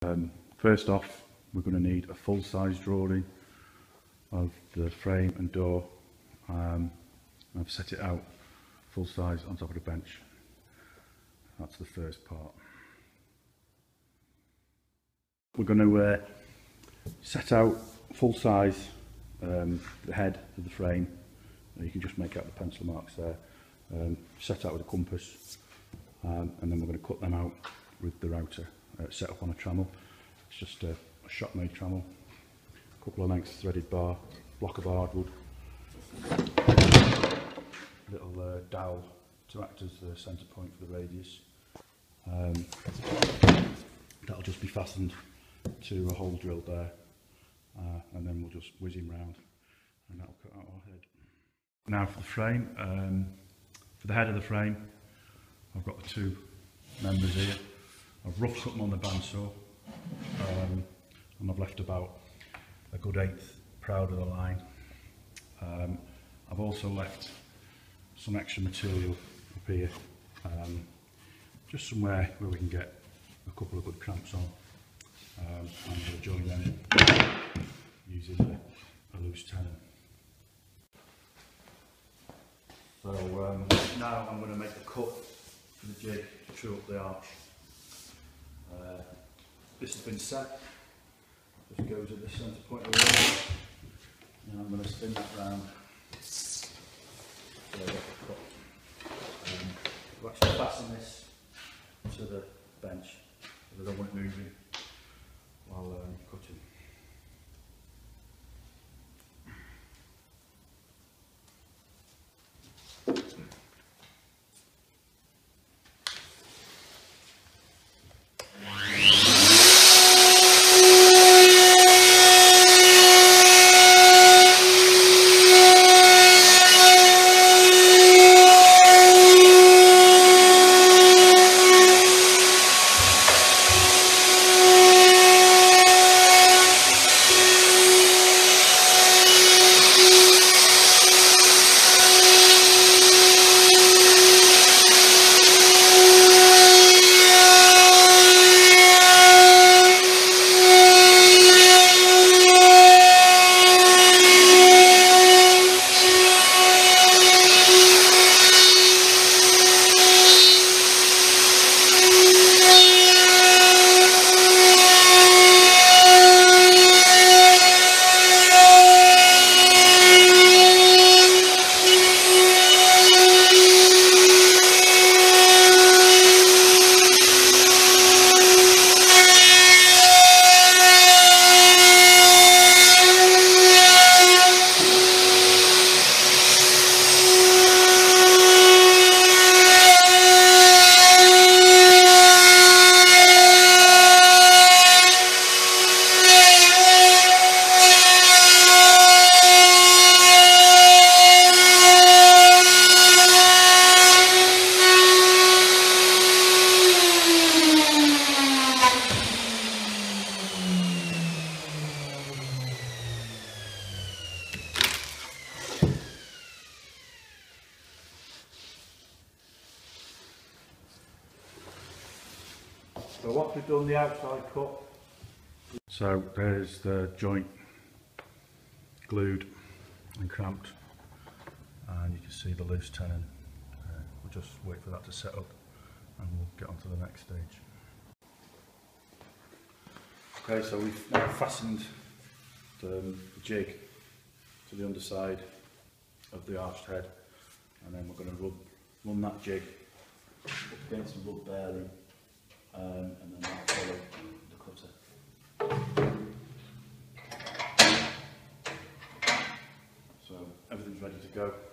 First off, we're going to need a full-size drawing of the frame and door. I've set it out full size on top of the bench. That's the first part. We're going to set out full size the head of the frame. You can just make out the pencil marks there. Set out with a compass, and then we're going to cut them out with the router set up on a trammel. It's just a shop-made trammel, a couple of lengths threaded bar, block of hardwood, little dowel to act as the centre point for the radius. That'll just be fastened to a hole drilled there, and then we'll just whiz him round and that'll cut out our head. Now for the frame, for the head of the frame, I've got the two members here. I've rough cut them on the bandsaw, and I've left about a good 1/8 proud of the line. I've also left some extra material up here, just somewhere where we can get a couple of good clamps on. I'm going to join them using a loose tenon. So now I'm going to make the cut for the jig to true up the arch. This has been set, just goes at the centre point of the wall. Now I'm going to spin that round. So we'll actually fasten this to the bench because I don't want it moving while cutting. So once we've done the outside cut, so there's the joint glued and clamped, and you can see the loose tenon. We'll just wait for that to set up and we'll get on to the next stage. Okay, so we've now fastened the jig to the underside of the arched head, and then we're going to run that jig up against the wood bearing, and then that'll follow the cutter. So everything's ready to go.